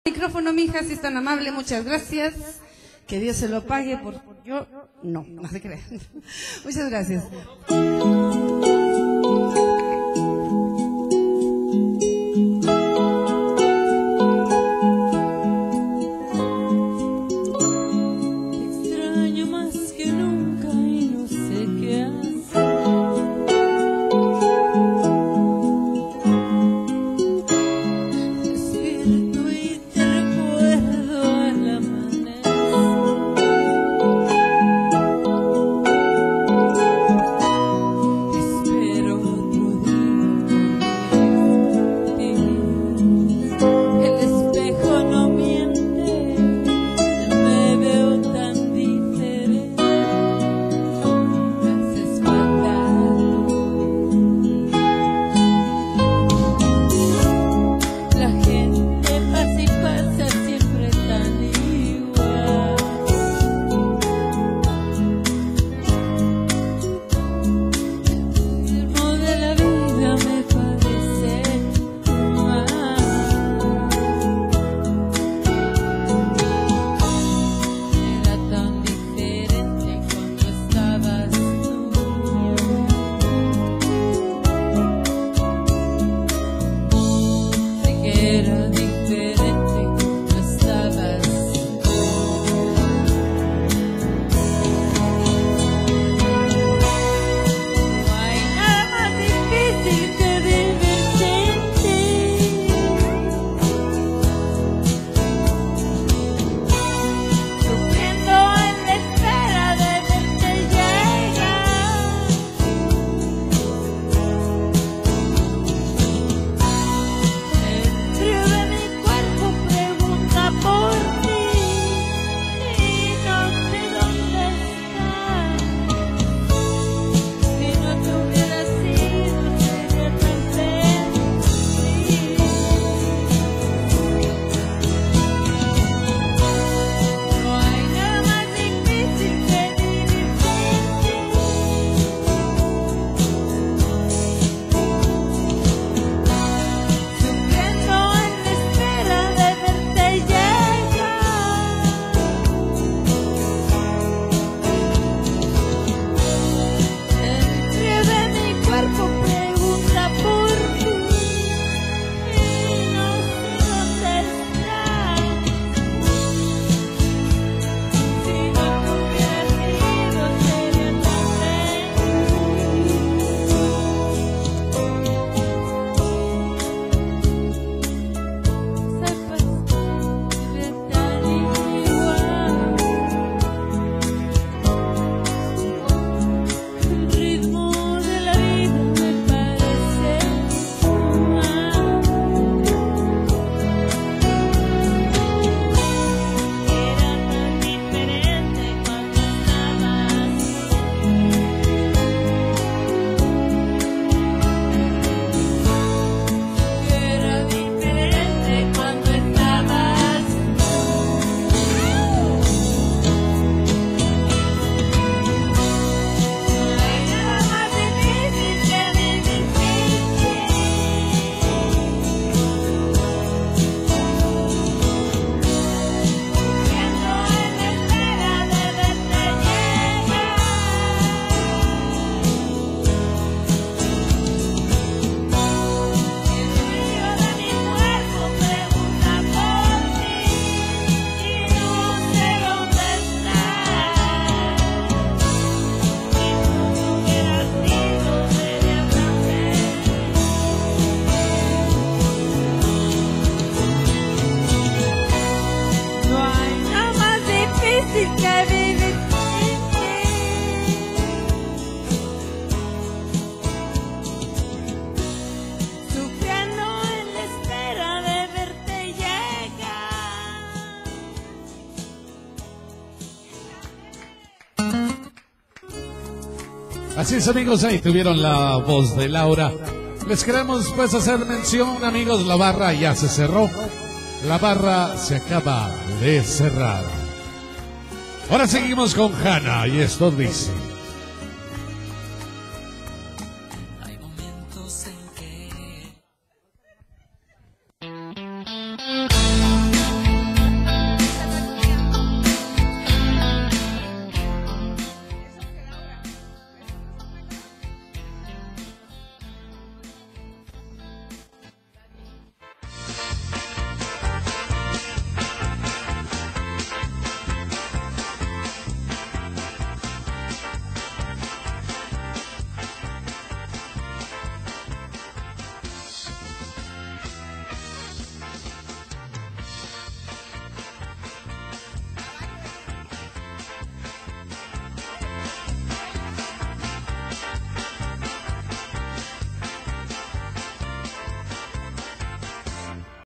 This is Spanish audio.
Micrófono, mija, si es tan amable, muchas gracias. Que Dios se lo pague por yo. No, no se crea. Muchas gracias. Extraño más que nunca y no sé qué hacer. Despierto y te recuerdo al amanecer. Espero otro día contigo. El espejo no miente, me veo tan diferente. Me haces falta. La gente pasa y pasa siempre tan igual. El ritmo de la vida me parece mal. Era tan diferente cuando estabas tú. Sé que era diferente cuando estabas tú. No hay nada más difícil que vivir sin ti. Sufriendo en la espera de verte llegar. El frío de mi cuerpo pregunta por ti y no sé dónde estás. Si no te hubieras ido sería tan feliz. No hay nada más difícil que vivir sin ti. Sufriendo en la espera de verte llegar. El frío de mi cuerpo pregunta por ti y no sé dónde estás. Si no te hubieras ido sería tan feliz. Sepas que tan igual. El ritmo de la vida me parece mal. Era tan diferente cuando estabas tú. Era diferente cuando estabas tú. No hay nada más difícil que vivir sin ti. Sufriendo en la espera de verte llegar. El frío de mi cuerpo pregunta por ti y no sé dónde estás. Si no te hubieras ido sería tan feliz. No hay nada más difícil que vivir sin ti. Sufriendo en la espera de verte llegar. Así es, amigos, ahí tuvieron la voz de Laura. Les queremos pues hacer mención, amigos, la barra ya se cerró. La barra se acaba de cerrar. Ahora seguimos con Hanna y esto dice...